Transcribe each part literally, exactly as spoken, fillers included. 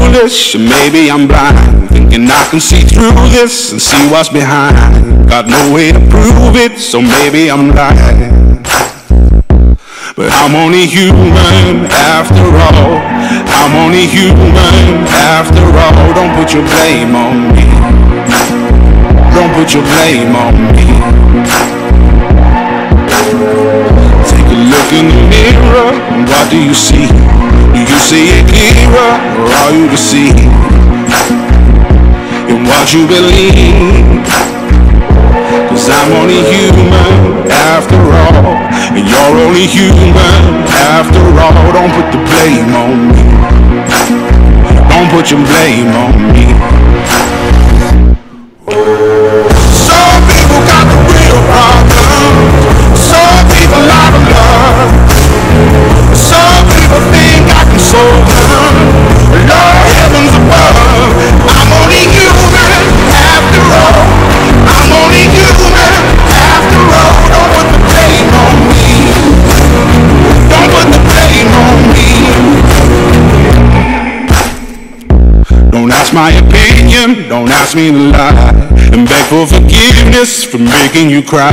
foolish, or maybe I'm blind, thinking I can see through this and see what's behind. Got no way to prove it, so maybe I'm lying. But I'm only human after all. I'm only human after all. Don't put your blame on me. Don't put your blame on me. Take a look in the mirror, and what do you see? Do you see it clearer, or are you deceived in what you believe? Cause I'm only human after all, and you're only human after all. Don't put the blame on me. Don't put your blame on me. Some people got the real problem. Some people out of love. Some people think I can solve them. Lord, heavens above. I'm only human after all. I'm only human after all. Don't put the blame on me. Don't put the blame on me. Don't ask my opinion, don't ask me to lie, and beg for forgiveness for making you cry,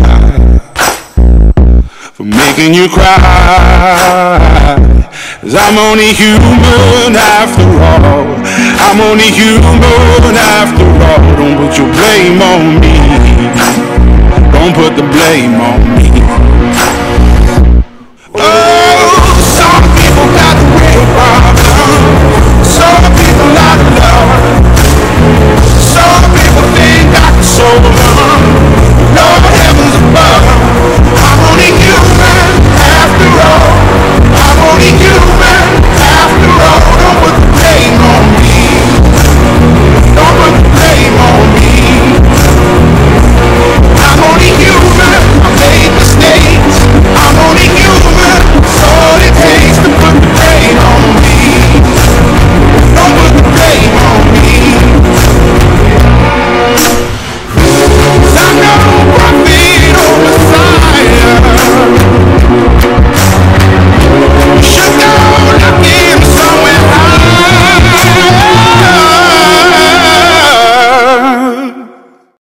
for making you cry. Cause I'm only human after all. I'm only human after all. Don't put your blame on me. Don't put the blame on me. Oh.